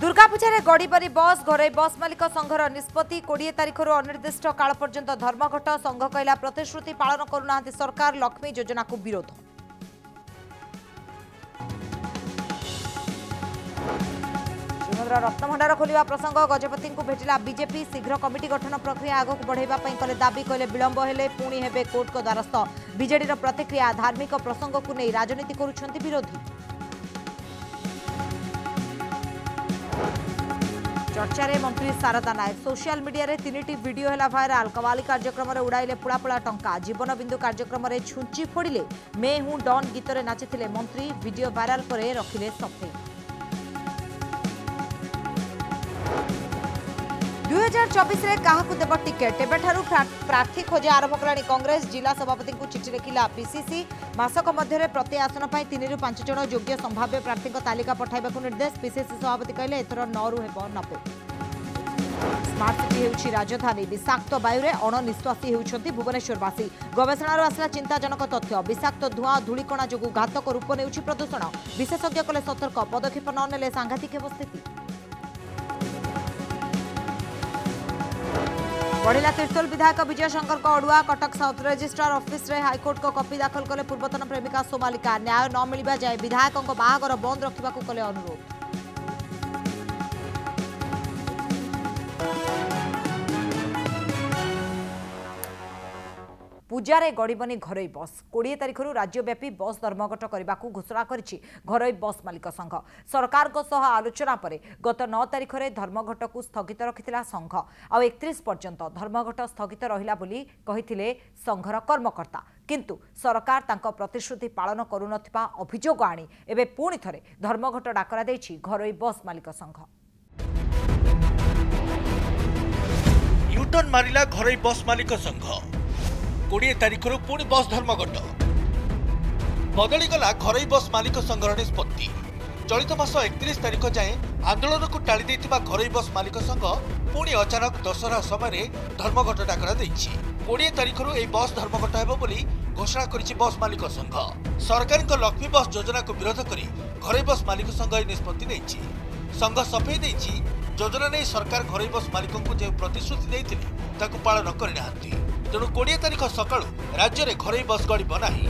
दुर्गा पूजा गड़बरी बस घर बस मालिक संघर निष्पत्ति 20 तारिख अनिर्दिष्ट काल पर्यंत धर्मघट संघ कहला प्रतिश्रुति पालन करूना सरकार लक्ष्मी योजना को विरोध। रत्नभंडार खोलिया प्रसंग गजपति को भेटिला बीजेपी शीघ्र कमिटी गठन प्रक्रिया आगक बढ़ाई कले दाबी कहले विलंब हेले पुणी हेबे कोर्ट को द्वारस्थ। बीजेडी प्रतिक्रिया धार्मिक प्रसंग को नहीं राजनीति करुछंती विरोधी। चर्चा रे मंत्री शारदा नायक सोशल मीडिया रे 3टी वीडियो हेला भाइराल। कवाली कार्यक्रम रे उड़ाइले पुळापुळा टंका। जीवन बिंदु कार्यक्रम रे छुंची फोड़िले मैं हूं डॉन गीत रे नाचिथिले मंत्री। वीडियो वायरल परे रखिले सफे। 2024 रे काहाकू देव टिकेट एबेठारु प्रार्थी खोज आरंभ कलानी कांग्रेस। जिला सभापति को चिठी लिखिला पीसीसी। मासक मध्य प्रति आसन 3 ରୁ 5 जन योग्य संभाव्य प्रार्थी तालिका पठाइबाकू निर्देश। पीसीसी सभापति कहले एथर 9 ରୁ हेबो 90। स्मार्ट सिटी हेउछि राजधानी। विषाक्त वायु रे अणनिश्वासी हेउछंती भुवनेश्वरवासी। गवेषणारू आसला चिंताजनक तथ्य। विषाक्त धुआं धूलिकणा जोगु घातक रूप नेउछि प्रदूषण। विशेषज्ञ कले सतर्क पदक्षेप न नेले सांघातिक हेब स्थिति। बढ़िला तीर्तोल विधायक विजय शंकर को अड़ुआ। कटक साउथ रजिस्ट्रार ऑफिस रे हाईकोर्ट को कॉपी दाखल कले पूर्वतन प्रेमिका सोमालिका। न्याय न मिलवा जाए विधायकों को बाहागर बंद रखा कले अनुरोध। पूजारे गड़बनी घरोई बस 20 तारिख राज्यव्यापी बस धर्मघट करने को घोषणा करिछि घरोई बस मालिक संघ। सरकार को सह आलोचना पर गत 9 तारिख में धर्मघट को स्थगित रखिथिला संघ। आ 31 पर्यंत धर्मघट स्थगित रहिला बोली कहिथिले संघर कर्मकर्ता। किंतु सरकार तांको प्रतिश्रुति पालन करुनथिबा अभियोग आनी एबे पुणी थरे धर्मघट डाकरा दैछि घरोई बस मालिक संघ। यूटर्न मारिला घरोई बस मालिक संघ। 20 तारिख पुणी बस धर्मघट बदलीगला घरोई बस मालिक संघर निष्पत्ति। चलित मास 31 तारिख जाए आंदोलन को टाड़ी देथिबा घरोई बस मालिक संघ पुणी अचानक दशहरा समय धर्मघट डाकरा दैछि। 20 तारिख एही बस धर्मघट हेबो बोली घोषणा करिछि बस मालिक संघ। सरकार लक्ष्मी बस योजना को विरोध करी घरोई बस मालिक संघ एही निष्पत्ति नेछि। संघ सफेई दैछि योजना नहीं सरकार घरोई बस मालिक को जो प्रतिश्रुति देथिले ताकू पालन करिनाहांती। तेणु 20 तारिख सकाळु राज्य में घरोई बस गड़ब नाही।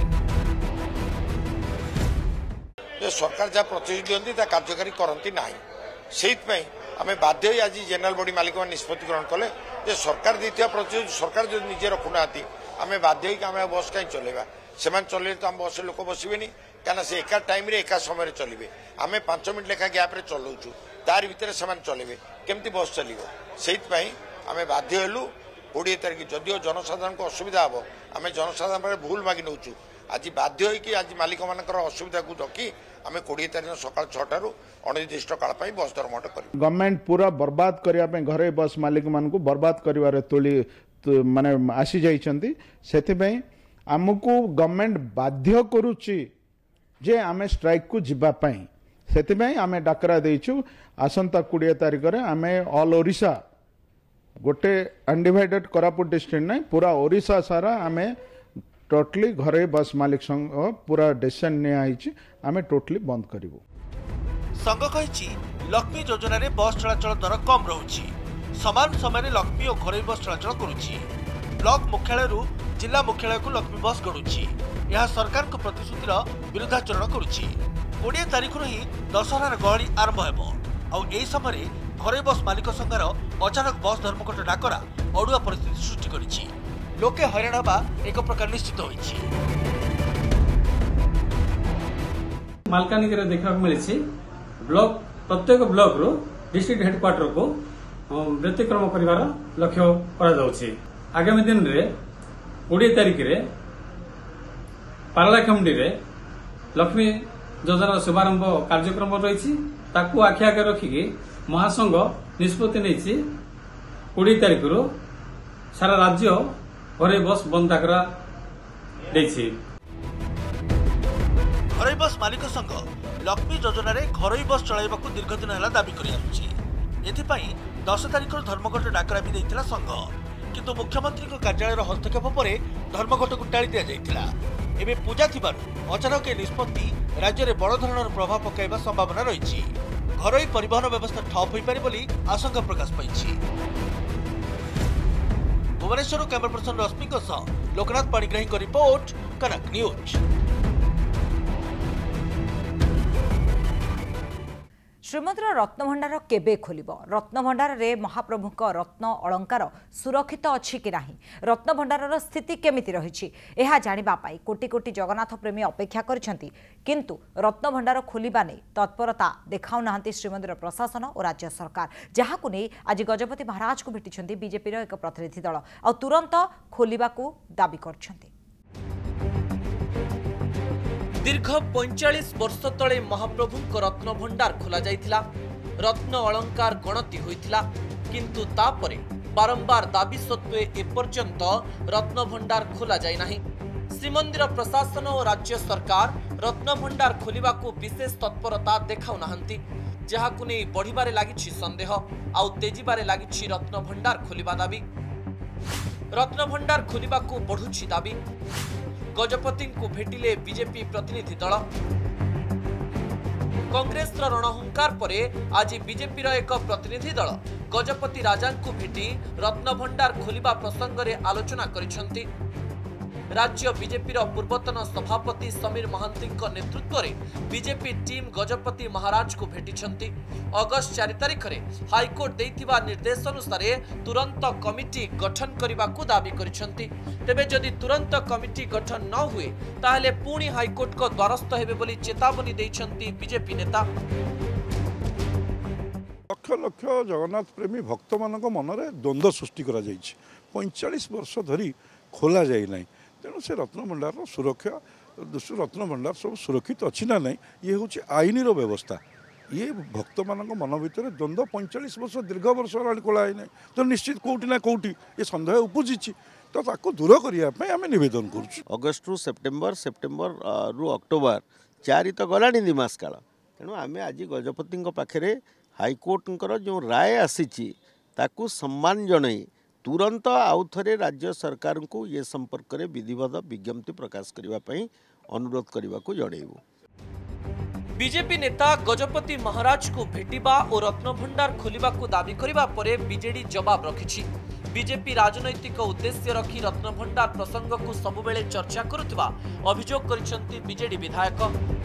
सरकार जहाँ प्रतिश्रुति दिखती कार्यकारी करती ना से आम बाध्य आज जेनेल बॉडी मालिक निष्पत्ति ग्रहण कले सरकार देता प्रतिश्रुति सरकार जो निजे रखुना आम बाध्य आम बस कहीं चलेगा से चल तो आम बस लोक बसबे कहीं से एका टाइम एका समय चलिए आम 5 मिनट लेखा गैप रे चलाऊँ तार भितर से चलेबे केमती बस चलो से आम बाध्य हेलु 20 तारिख जदिव जनसाधारण को असुविधा हम आम जनसाधारण भूल मागि नौ आज बाध्य होगी आज मालिक मान असुविधा को रखी आम 20 तारिख सकाल 6 रू अनिर्दिष्ट काल बस धर्मघट कर। गवर्नमेंट पूरा बर्बाद करने घरे बस मालिक मान को बर्बाद कर तुली माने आसी जाइछंती। सेथिबे आमको गवर्नमेंट बाध्य करूची जे आमे स्ट्राइक को जिबा पई। सेथिबे आमे डाकरा देइछु आसंता 20 तारिख रे आमे ऑल ओडिशा गोटे अनडिवाइडेड कोरापुट डिस्ट्रिक्ट नहीं पूरा ओडिशा सारा आमे टोटली घरे बस मालिक संघ पूरा डिसीजन निया आमे टोटली बंद करिवो। संघ कहिछि लक्ष्मी योजना रे बस चलाचल दर कम रहुछि। समान समय लक्ष्मी और घरोई बस चलाचल करुछि। ब्लॉक मुख्यालय जिला मुख्यालय को लक्ष्मी बस गड़ुछि। यह सरकार को प्रतिश्रुतिर विरुद्धाचरण करुछि। 20 तारिख ही दशहरार गहली आरंभ हेबो और एही समय घरोई बस मालिक संघर अचानक बस धर्मघट डाकरा अड़ुआ परिस्थिति सृष्टि करिछि। लोके हैरान होबा एक प्रकार निश्चित होइछि। मालकानगिरी देखा मिली ब्लॉक प्रत्येक ब्लॉक रो डिस्ट्रिक्ट हेडक्वार्टर को व्यतिक्रम कर लक्ष्य कर आगामी दिन में 20 तारिख रे पारलाखेमुंडी रे लक्ष्मी योजना शुभारंभ कार्यक्रम रही आखि आगे रखिकी महासंघ निष्पत्ति नहीं 20 तारिख सारा राज्य घरोई बस बंद डाकरा देछि। घरोई बस मालिक संघ लक्ष्मी योजना रे घरोई बस चलाइबा को दीर्घ दिन है दाबी करि आछी। एथिपाई 10 तारिख धर्मघट डाकरा भी देइथिला संघ। किंतु मुख्यमंत्री कार्यालय हस्तक्षेप पर धर्मघट को टाड़ी दि जाइथिला। एबे पूजा थिबारु अचानक ए निष्पत्ति राज्य में बड़ धरणर प्रभाव पकाइबा संभावना रही। घरोई परिवहन व्यवस्था ठप होई पारे बोली आशंका प्रकाश पाइछि। भुवनेश्वर कैमरा पर्सन रश्मि लोकनाथ पाणिग्राही को रिपोर्ट, कनक न्यूज। श्रीमंदिर रत्नभंडार केबे खोलिब? रत्नभंडार रे महाप्रभु रत्न अलंकार सुरक्षित अछि कि नाही? रत्नभंडार स्थिति केमिति रहिछि एहा जानिबा पाई कोटी कोटी जगन्नाथ प्रेमी अपेक्षा करिसेंती, किंतु रत्नभंडार खोलिबा नै तत्परता देखाउ नाहंती श्रीमंदिर प्रशासन और राज्य सरकार, जहाकु नै आज गजपति महाराज को भेटिसेंती बीजेपी रो एक प्रतिनिधि दल आ तुरंत खोलिबाकू दाबी करछंती। दीर्घ 45 वर्ष तले महाप्रभु रत्न भंडार खोल जाइथिला, रत्न अलंकार गणति होइथिला, किंतु तापरे बारंबार दाबी सत्वे एपर्यंत रत्न भंडार खोल जाय नाही। श्रीमंदिर प्रशासन और राज्य सरकार रत्न भंडार खोलिबाकू विशेष तत्परता देखाउ नाहंती, जहाकु नै बढ़िबारे लागिछि संदेह आउ तेजिबारे लागिछि रत्न भंडार खोलिबा दाबी। रत्न भंडार खोलिबाकू बढ़ुछि दाबी। गजपति को भेटिले बीजेपी प्रतिनिधि दल। कांग्रेस रणहुंकार परे आज बीजेपी एक प्रतिनिधि दल गजपति राजा को भेटी रत्न भंडार खोलिबा प्रसंग रे आलोचना करिसेंती। राज्य बीजेपी पूर्वतन सभापति समीर महांती नेतृत्व में बीजेपी टीम गजपति महाराज को भेटिछंती। अगस्त 4 तारिख रे हाईकोर्ट देइथिबा निर्देश अनुसार तुरंत कमिटी गठन करबाकू दाबी करिछंती। तेबे जदि तुरंत कमिटी गठन न हुए ताहले पुणी हाईकोर्ट को द्वारस्थ हेबे बोली चेतावनी देइछंती बीजेपी नेता। लक्ष लक्ष जगन्नाथ प्रेमी भक्त मानक मनरे द्वंद्व सृष्टि करा जाइछि। 45 वर्ष धरी खोला जाय नाही, तेणु से रत्नभंडार सुरक्षा रत्नभंडार सब सुरक्षित अच्छी ना नहीं, ये हूँ आईन व्यवस्था। ये भक्त मान मन भितर द्वंद्व 45 वर्ष दीर्घ वर्ष खोला है ना, तो निश्चित कौटी ना कौटी ये सन्देह उपजी, तो ताको दूर करने आम नवेदन कर। अगस्ट रु सेप्टेम्बर, सेप्टेम्बर रु अक्टोबर 4 तो गला 2 मास काल, तेणु आम आज गजपति पाखे हाईकोर्टर जो राय आसी ताकू सम्मान जन तुरंत आउ थे राज्य सरकार को ये संपर्क में विधिवत विज्ञप्ति प्रकाश करने अनुरोध करने को जणेबू। बीजेपी नेता गजपति महाराज को भेटिबा और रत्नभंडार खोलिबा को दाबी करिबा परे बीजेडी जवाब रखिछि। बीजेपी राजनैतिक उद्देश्य रखी रत्नभंडार प्रसंग को सबुबेले चर्चा करुथिबा अभियोग करिसंती बीजेडी विधायक।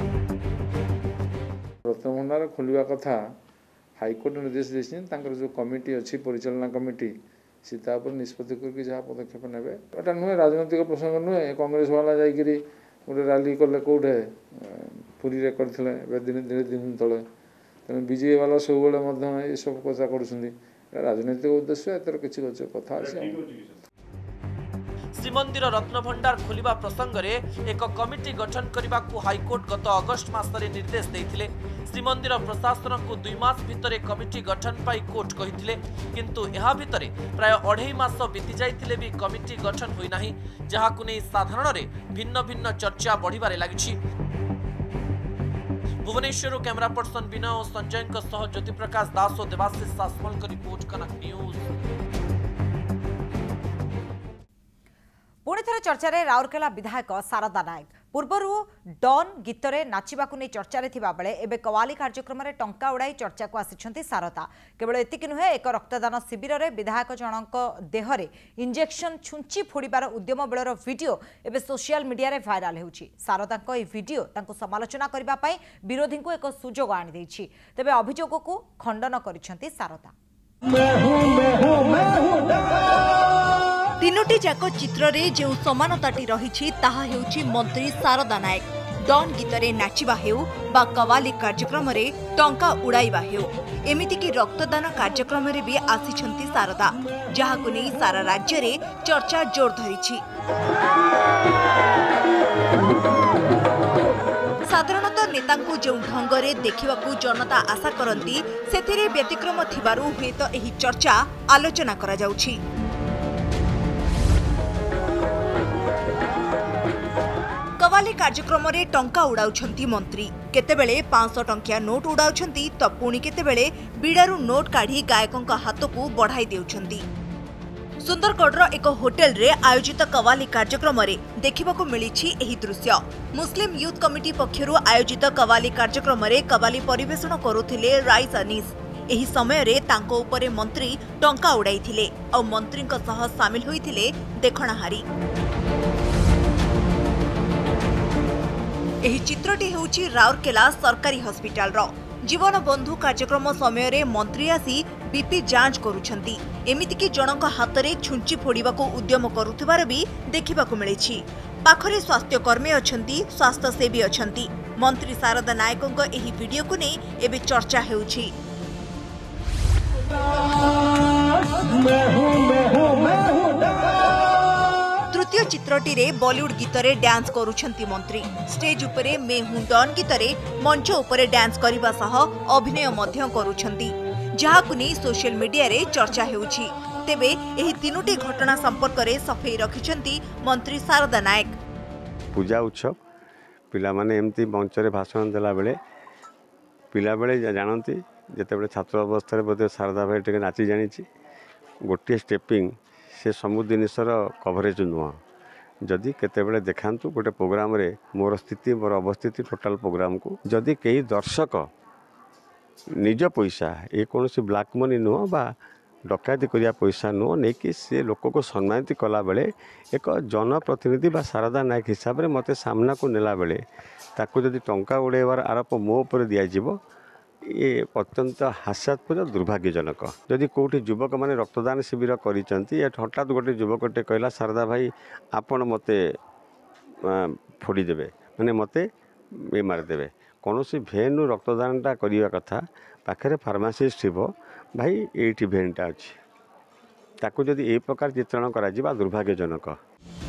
रत्नभंडार खोलिबा कथा हाईकोर्ट निर्देश देछिन, तांकर जो कमिटी अछि परिचालना कमिटी सीता पर निष्पत्ति करके जहाँ पदक्षेप नेबे एटा नुहे राजनैतिक प्रसंग नुहे। कांग्रेस वाला जाइकरी गोटे रैली कले कौटे पुरी रे करथिले दिन तले, तेणु बीजेपी वाला सब बेले ये सब कथा करुछंती। राजनैतिक उद्देश्य एतर किछि कथा अछि। श्रीमंदिर रत्नभंडार खोलिबा प्रसंग रे एक कमिटी गठन करने को हाईकोर्ट गत अगस्ट मासरे निर्देश देइथिले। श्रीमंदिर प्रशासन को 2 मास भितरे कमिटी गठन पाई कोर्ट कहिथिले, किंतु एहा भितरे प्राय 2.5 मास बीती जाइथिले भी कमिटी गठन होई नाही, जहाकु नै साधारण रे भिन्न भिन्न चर्चा बढ़िबारे लागिछि। भुवनेश्वर कैमरा पर्सन विनय और संजय सह ज्योति प्रकाश दास और देवाशीष सासमल का रिपोर्ट, कनक न्यूज। पुणी थे चर्चा रे राउरकेला विधायक शारदा नायक पूर्वरु डॉन गीतरे नाचिबाकू नहीं चर्चा रे थिबा बेले एबे कवाली कार्यक्रम रे टंका उड़ाई चर्चा को आसिछंती शारदा। केवल एतिकी नुहे, एक रक्तदान शिविर रे विधायक जनक देहरे इंजेक्शन छुंची फोड़ीबार उद्यम बेलर वीडियो एबे सोशल मीडिया रे वायरल हेउछि। शारदा को ए वीडियो तांको समालोचना करबा पई विरोधी को एक सुजोग आनि दैछि, तेबे अभियोग को खंडन करिछंती शारदा। तीनोटी जाक चित्र रे जो समानताटी रही ताहा हेउछि मंत्री शारदा नायक। डॉन गीतरे नाचिबा हेउ बा कवाली कार्यक्रम रे टंका उड़ाइबा हेउ, एमिति कि रक्तदान कार्यक्रम रे भी आसिछंती शारदा, जहाकु नै सारा राज्य रे चर्चा जोर धरिछि। साधारणतः नेता को जो ढंग रे देखिबाकू जनता आशा करती सेथिरे व्यतिक्रम थिबारु हेत एही चर्चा आलोचना करा जाउछि। कवाली कार्यक्रम रे टंका उड़ाउछंती मंत्री, केतेबेले 500 टंकिया नोट उड़ाउछंती तो पुणी केतेबेले बिड़ारू नोट काढ़ी गायकों हाथ को बढ़ाई देउछंती। सुंदरगढ़ एक होटेल रे आयोजित कवाली कार्यक्रम रे देखिबाकू मिली एही दृश्य। मुस्लिम यूथ कमिटी पक्षरु आयोजित कवाली कार्यक्रम रे कवाली परिवेषण करुथिले राइस अनीस। एही समय रे तांको उपरे मंत्री टंका उड़ाइथिले और मंत्रीक सह शामिल होइथिले देखणाहारी। एही चित्रटी हेउची राउरकेला सरकारी हॉस्पिटल रो। जीवन बंधु कार्यक्रम समय रे मंत्री आसी बीपी जांच करुछंती। एमिति कि जनक हाथ रे छुंची फोड़िबाकू उद्यम करुथिबार भी देखिबाकू मिलिछि। पाखरे स्वास्थ्य कर्मी अछंती, स्वास्थ्य सेवी अछंती। मंत्री शारदा नायकଙ୍କ एही वीडियो को नै एबे चर्चा हेउछि। तृतीय चित्रटी रे बॉलीवुड गीत रे डांस करुछंती मंत्री। स्टेज उपरे मैं हूं डॉन गीत रे मंच उपरे डांस करिबा सह अभिनय मध्य करुछंती, जहाकु नै सोशल मीडिया रे चर्चा हेउछि। तेबे एही तीनोटी घटना संपर्क रे सफेई रखिछंती मंत्री शारदा नायक। पूजा उत्सव पिला माने एमती मंच रे भाषण देला बेले पिला बेले जानती जेतेबेले छात्र अवस्था बोधे शारदा भाई टे नाची जानी गोटे स्टेपिंग से समु जिनसर कभरेज नुह। जदि केतेबेले देखांतु गोटे प्रोग्राम रे मोर स्थिति मोर अवस्थिति टोटाल प्रोग्राम को जदि कई दर्शक निज पैसा ये कौन सी ब्लैक मनी नुह बा डकायती करिया पैसा नुह नहीं कि से लोक को सम्मानित कला बेले एक जनप्रतिनिधि बा शारदा नायक हिसाब रे मते सामना को नेला बेले ताकू जदि टंका उड़ेबार आरोप मो उपर दिया ये अत्यंत हास्यास्पद दुर्भाग्यजनक। जदि कौटी युवक मैंने रक्तदान शिविर कर हठात गोटे युवकटे कहला शारदा भाई आपण मते फोड़ीदेवे मैंने मते ये मारिदेवे कौन सी भेनु रक्तदानटा करवा कथा पाखे फार्मासीस्ट थो भाई ये भेनटा अच्छी ताकू जदि ए प्रकार चित्रण करा दुर्भाग्यजनक।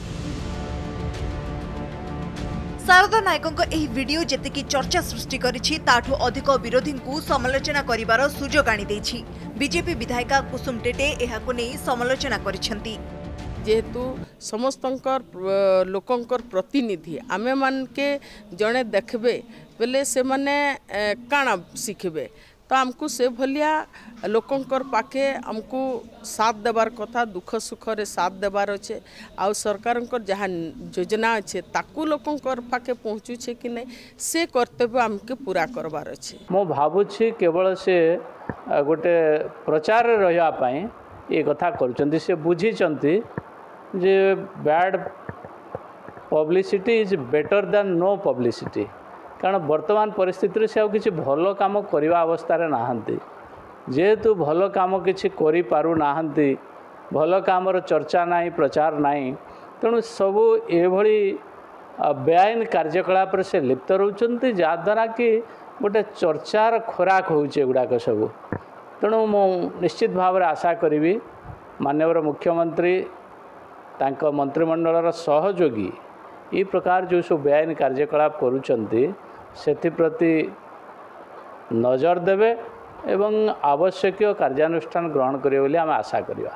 शारदा नायकଙ୍କ ଏହି वीडियो जेतिकी चर्चा सृष्टि करिछि ताठू अधिक विरोधी को समालोचना करिवार सुजोग आनी दैछि। बीजेपी विधायिका कुसुम टेटे एहाको नै समालोचना करिसेंती। जेहेतु समस्तंकर लोकंकर प्रतिनिधि आमे मान के जणे देखबे बेले से माने काना सिखबे तो हमको से भलिया लोकंकर पाखे हमको साथ देबार कथा दुख सुख रे साथ देबार अच्छे आ सरकारंकर जहाँ योजना अच्छे ताकू लोकंकर पाखे पहुँचू छे कि नहीं से कर्तव्य हमके पूरा करबार अच्छे। मो भावुछि केवल से गोटे प्रचार रहिया पई ये कथा करूचंती से बुझीचंती जे bad publicity is better than no publicity कारण वर्तमान परिस्थिति से किसी भल काम करवा अवस्था नहांती जेहेतु भल काम किसी करि पारु नाहंती भल कामर चर्चा नहीं प्रचार नहीं तेणु सबू एभली बेआईन कार्यकलाप से लिप्त रोचंती जहाद्वारा कि गोटे चर्चार खोराक होउचे गुड़ाक सबू। तेणु मु निश्चित भाव आशा करी माननीय मुख्यमंत्री तांको मंत्रिमंडलर सहयोगी ई प्रकार जो सब बेआईन कार्यकलाप करुचंती सेप्रति नजर देवे एवं आवश्यक कार्यानुष्ठान ग्रहण करिवे बोली आम आशा करिवा।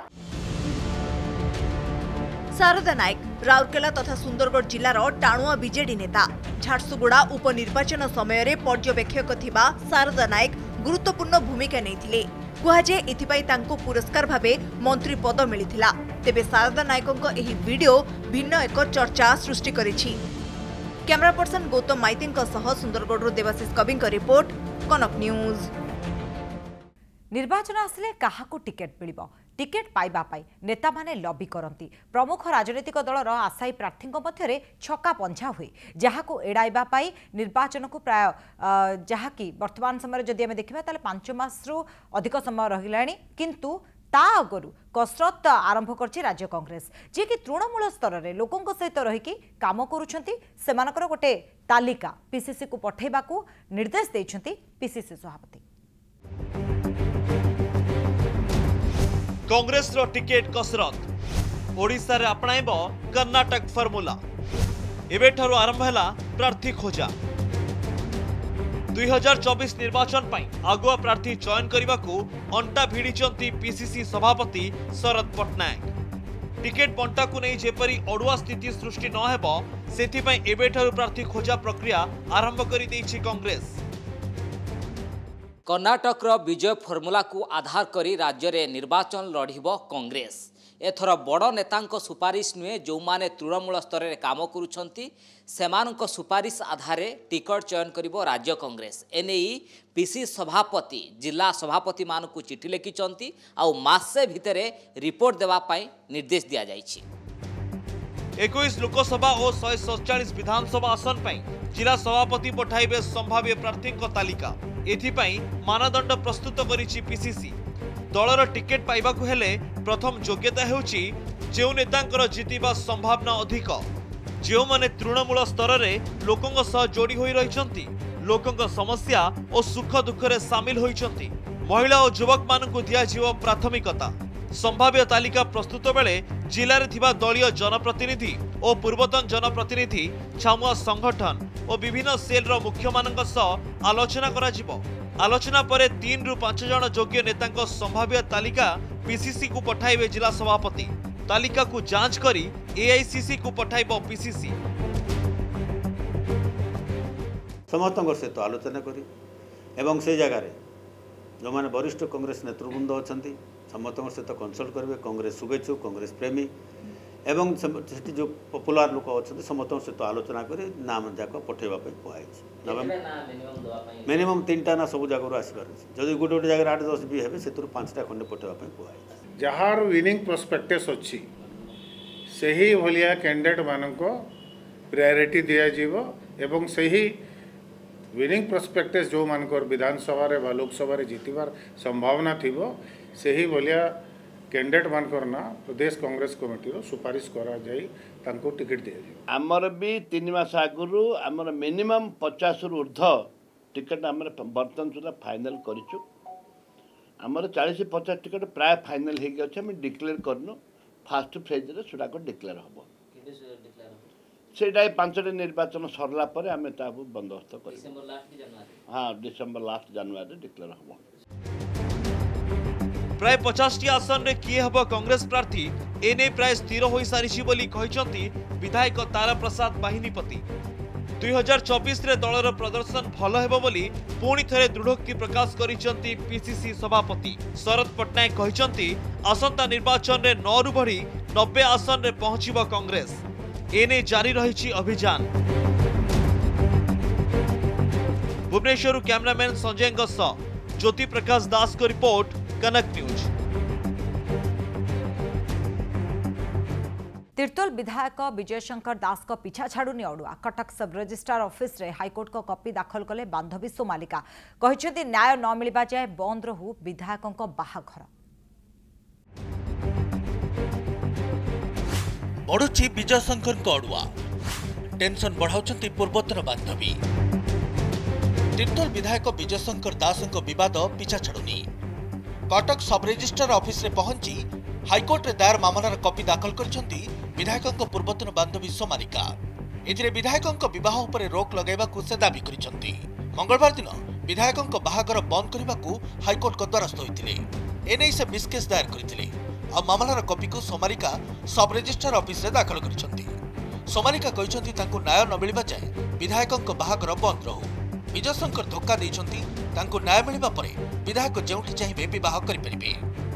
शारदा नायक राउरकेला तथा सुंदरगढ़ जिलार टाणुआ बीजेडी नेता। झारसुगुड़ा उपनिर्वाचन समय रे पर्यवेक्षक थिबा शारदा नायक गुरुत्वपूर्ण भूमिका नैथिले। कुहाजे एथिपाई तांको पुरस्कार भाबे मंत्री पद मिलिथिला। तेबे शारदा नायकଙ୍କ एही वीडियो भिन्न एक चर्चा सृष्टि करिछि। कैमरा पर्सन गौतम माइतीଙ୍କ सह सुंदरगढ़ देवाशीष कविଙ୍କ रिपोर्ट कनक न्यूज। निर्वाचन आसिले काहाकू टिकेट मिलिबो टिकेट पाइबा पाई नेता माने लॉबी करंती। प्रमुख राजनीतिक दलर आशायी प्रार्थी मध्य छक्का पंझा हुए जहाकू एड़ाइबा पाई निर्वाचन को प्राय जहाँकि वर्तमान समय जदि आम देखा 5 मास अधिक समय रहिलाणी किंतु ता आगरू कसरत आरंभ करछि राज्य कांग्रेस जे कि तृणमूल स्तर में लोकों सहित रहीकि काम करुछंती। सेमानकर गोटे तालिका पीसीसी को पठेबाकू निर्देश देइछंती पीसीसी सभापति। कांग्रेस रो टिकेट कसरत ओडिशा रे अपनाइबो कर्नाटक फॉर्मूला एबेठारु आरंभ हैला प्रार्थी खोजा। 2024 निर्वाचन पाई आगुआ प्रार्थी चयन करने अंटा भिड़िचंती पीसीसी सभापति शरद पट्टनायक। टिकेट बंटा को नहीं जेपरी अड़ुआ स्थिति सृष्टि न हेबो सेथिपई एबेठारु प्रार्थी खोजा प्रक्रिया आरंभ करि दैछि कांग्रेस। कर्नाटक विजय फॉर्मूला को आधार करी राज्य रे निर्वाचन लड़िबो कांग्रेस। एथर बड़ नेतांको सुपारिश नुहे जो माने तृणमूल स्तर में काम करुछंती सेमानंको सुपारिश आधारे टिकट चयन करिबो राज्य कांग्रेस। एनेई पीसी सभापति जिला सभापति मानकु चिठी लिखिचंती आउ मासे भितरे रिपोर्ट देवा पाई निर्देश दिया जाइछि। 21 लोकसभा और 147 विधानसभा आसन पर जिला सभापति पठाइबे संभाव्य प्रार्थी तालिका। एथिपाई मानदंड प्रस्तुत करिछि पीसीसी। दलर टिकेट पाइबाकु हेले प्रथम योग्यता हेउछि जेउ नेतांकर जितिबा संभावना अधिक, जेउ माने तृणमूल स्तर रे लोकंक सह जोड़ी होई रहिसंती, लोकंक समस्या और सुख दुख रे शामिल होइसंती। महिला और युवक मानकु दिया जीव प्राथमिकता। संभाव्य तालिका प्रस्तुत बेले जिले में थिबा दलीय जनप्रतिनिधि और पूर्वतन जनप्रतिनिधि छामुआ संगठन और विभिन्न सेल मुख्य मानक सह आलोचना करा जिवो। आलोचना पर 3 ରୁ 5 जन योग्य नेतांको संभाव्य तालिका पीसीसी को पठाइबे जिला सभापति। तालिका को जांच करी एआईसीसी को पठाइबो पीसीसी। समस्त सहित आलोचना करी एवं से जगार जो मैंने वरिष्ठ कांग्रेस नेतृवृंद अच्छा समस्त सहित कनसल्ट करेंगे। कांग्रेस शुभेच्छुक कांग्रेस प्रेमी एवं जो पपुलार लोक अच्छा समस्त सहित आलोचना कर नाम जाक पठेवाई कहुई। मिनिमम 3टा ना सब जगह आसपार जदि गोटे गोटे जगह 8-10 भी है से 5टा खंडे पठेवाई कहुई। जार विनिंग प्रोस्पेक्टस अच्छी से ही भलिया कैंडिडेट मानक प्रायोरिटी दिज्व एवं से ही विनिंग प्रोस्पेक्टस जो मानकर विधानसभा रे लोकसभा रे जीतबार संभावना थिबो से ही भलिया कैंडिडेट मानकर ना प्रदेश कांग्रेस कमिटी रो सुपारिश करा जाई तांको टिकट दिया जाय। आमर भी 3 मास आगुरु आमर मिनिमम 50 रु ऊर्ध्व टिकट आमर बर्तन सुधा फाइनल करिछु। आमर 40-50 टिकट प्राय फाइनल हे गछ। हम डिक्लेयर करनु फर्स्ट फेज रे सुडा को डिक्लेयर हबो। सेटा 5टा निर्वाचन सरला पर आमे ताबु बंदोबस्त करिबो। डिसेंबर लास्ट जनवरी। हां डिसेंबर लास्ट जनवरी डिक्लेयर हबो। प्राय 50टी आसन रे किए हबो कांग्रेस प्रार्थी एने प्राय स्थिर होई सारिछि बोली कहिसंती विधायक तारा प्रसाद बाहिनीपति। 2024 रे दलर प्रदर्शन भल हेबो बोली पुणी थरे दृढ़ोक्ति प्रकाश करिसंती पीसीसी सभापति शरद पटनायक कहिसंती आसंता निर्वाचन रे 9 रु बढ़ी 90 आसन रे पहुंचिबो कांग्रेस। एने जारी रहिछि अभियान। भुवनेश्वर कैमरामैन संजय ज्योति प्रकाश दास को रिपोर्ट कनक न्यूज। तीर्तोल विधायक विजय शंकर दास को पिछा छाड़ुनी अड़ुआ। कटक सब रजिस्ट्रार ऑफिस रे हाईकोर्ट को कॉपी दाखल कले बांधवी सोमालिका। कहते न्याय न मिलवा जाए बंद रहू विधायकों को बाहाघर। बढ़ुची विजय शंकर को अड़ुआ। टेंशन बढ़ाउछंती पूर्वोत्तर बांधवी। तीर्तोल विधायक विजय शंकर दास विवाद पिछा छाड़ुनी। कटक सब रजिस्ट्रार ऑफिस रे पहुंची हाईकोर्ट रे दायर मामलार कॉपी दाखल करछंती विधायकों पूर्वतन बांधवी सोमालिका। एथिरे विधायकों विवाह उपरे रोक लगाइबाकू से दाबी करिसंती। मंगलवार दिन विधायकों बाहागर बंद करबाकू हाईकोर्ट को द्वारस्थ होइतिले। एनै से मिसकेस दायर करथिले आ मामलार कॉपी को सोमालिका सब रजिस्ट्रार ऑफिस रे दाखल करिसंती। सोमालिका कहिसंती तांको न्याय न मिलबा जाय विधायकों बाहागर बंद रहू। विजय शंकर धोखा देइछंती तांको न्याय मिलबा परे विधायक जेउठी चाहिबे विवाह करि परिबे।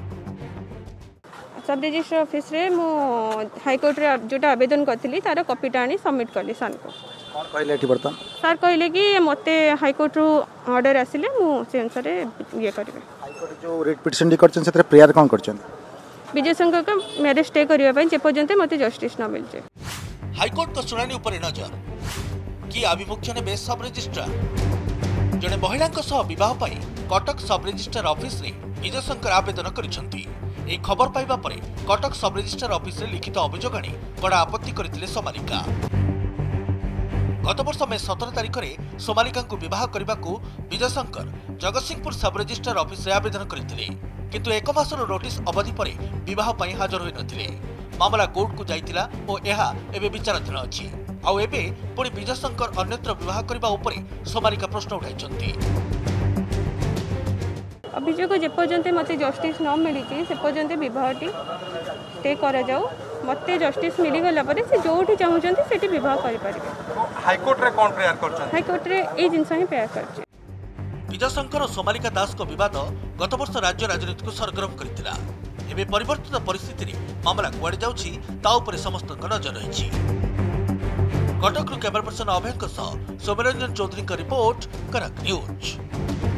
सब रजिस्टर ऑफिस रे मो हाईकोर्ट रे जोटा आवेदन करथिली तार कॉपीटा आनी सबमिट करली सन को। कोन कहले एठी बर्तन सर कहले कि मते हाईकोर्ट रो ऑर्डर आसिले मु से अनुसार ये करबे। हाईकोर्ट जो रेट पिटिशन करछन सेतरे प्रेयर कोन करछन विजय शंकर का मैरिज स्टे करिया पय जे पर्यंत मते जस्टिस न मिल जे। हाईकोर्ट को सुनानी ऊपर नजर कि आभिमुख्य ने सब रजिस्ट्रार जड़े महिला बह कटक सब रजिस्ट्रार ऑफिस रे विजय शंकर आवेदन करिसंती। एही खबर पाइबा परे कटक सब रजिस्ट्रार ऑफिस रे लिखित अभियोग आनी कड़ा आपत्ति करथिले सोमालिका। गत वर्ष मे 17 तारिख में सोमालिका को विवाह करने विजय शंकर जगतसिंहपुर सब रजिस्ट्रार ऑफिस रे आवेदन करथिले, किंतु 1 मासर नोटिस अवधि पर विवाह पई हाजर होई नथिले। मामला कोर्ट को जाइतिला और यह एबे विचाराधीन अछि। आउ एबे पुणी विजय शंकर अन्यत्र विवाह करबा उपरे सोमालिका प्रश्न उठाइछंती। अभियोग जेपर्यंत मते जस्टिस न मिली से पर्यंत विवाहटी स्टे करा जाऊ। मते जस्टिस मिली गला परे से जोठी चाहुचंती सेठी विवाह करि परिबे। हाईकोर्ट रे कोन प्रेयर करछन हाईकोर्ट रे ए जिंस ही प्रेयर करछ। विजय शंकर और सोमालिका दास को विवाद गत वर्ष राज्य राजनीति को सरगरम करथिला। एबे परिवर्तित परिस्थिति मामला कुआड़े जाउछि ता उपरे समस्त नजर रही। कटकरू कैमरा पर्सन अभयଙ୍କ ସହ ସୌମ୍ୟରଞ୍ଜନ ଚୌधୁରୀଙ୍କ रिपोर्ट कनक न्यूज।